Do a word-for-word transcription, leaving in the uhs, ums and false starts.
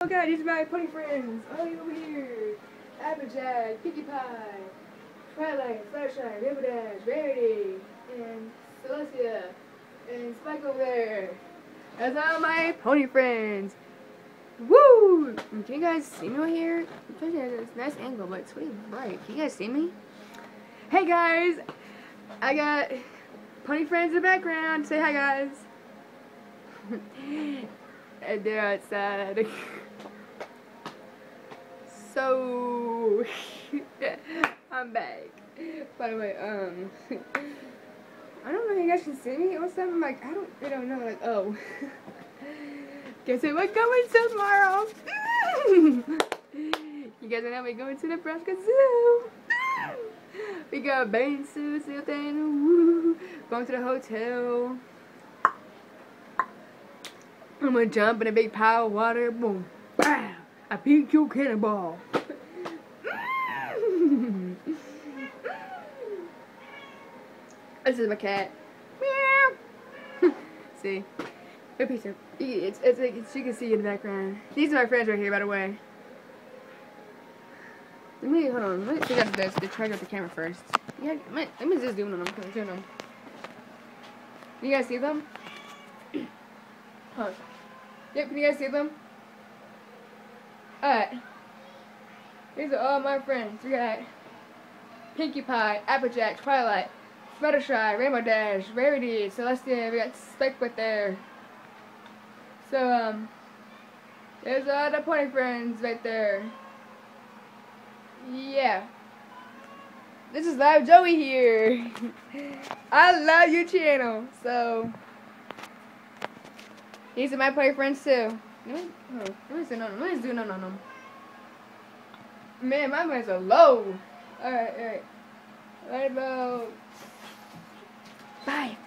god, these are my pony friends. Oh, you over here. Applejack, Pinkie Pie, Twilight, Fluttershy, Rainbow Dash, Rarity, and Celestia, and Spike over there. That's all my pony friends. Woo! Can you guys see me right here? I'm trying to get this nice angle, but it's really bright. Can you guys see me? Hey guys! I got pony friends in the background. Say hi, guys. And they're outside. So I'm back. By the way, um, I don't know if you guys can see me or something. Like I don't, I don't know. Like oh, guess what? We're going tomorrow. You guys know we're going to Nebraska Zoo. We got bathing suits and everything. Woo. Going to the hotel. I'm gonna jump in a big pile of water. Boom. Bam. I peek your cannonball. This is my cat. Meow. See? A picture. It's, it's like it's, you can see in the background. These are my friends right here, by the way. Let me hold on. Let me figure out this to charge up the camera first. Yeah, let me, let me just zoom on them. Zoom them. You guys see them? Huh. Yep, can you guys see them? Alright. These are all my friends. We got Pinkie Pie, Applejack, Twilight, Fluttershy, Rainbow Dash, Rarity, Celestia. We got Spike right there. So, um, there's all the pony friends right there. Yeah. This is Live Joey here. I love your channel. So, these are my pony friends too. Let me, oh, let me zoom on them. Let me zoom on them. Man, my mics are low. Alright, alright. Right about five.